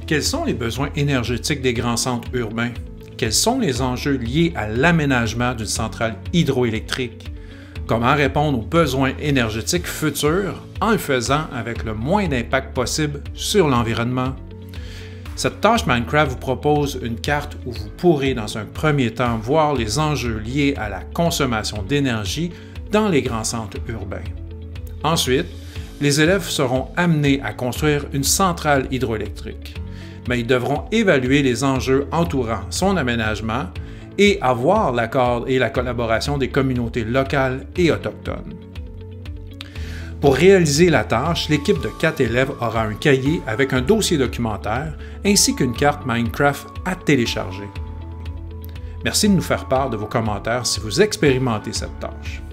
Quels sont les besoins énergétiques des grands centres urbains? Quels sont les enjeux liés à l'aménagement d'une centrale hydroélectrique? Comment répondre aux besoins énergétiques futurs en le faisant avec le moins d'impact possible sur l'environnement? Cette tâche Minecraft vous propose une carte où vous pourrez dans un premier temps voir les enjeux liés à la consommation d'énergie dans les grands centres urbains. Ensuite, les élèves seront amenés à construire une centrale hydroélectrique, mais ils devront évaluer les enjeux entourant son aménagement et avoir l'accord et la collaboration des communautés locales et autochtones. Pour réaliser la tâche, l'équipe de 4 élèves aura un cahier avec un dossier documentaire ainsi qu'une carte Minecraft à télécharger. Merci de nous faire part de vos commentaires si vous expérimentez cette tâche.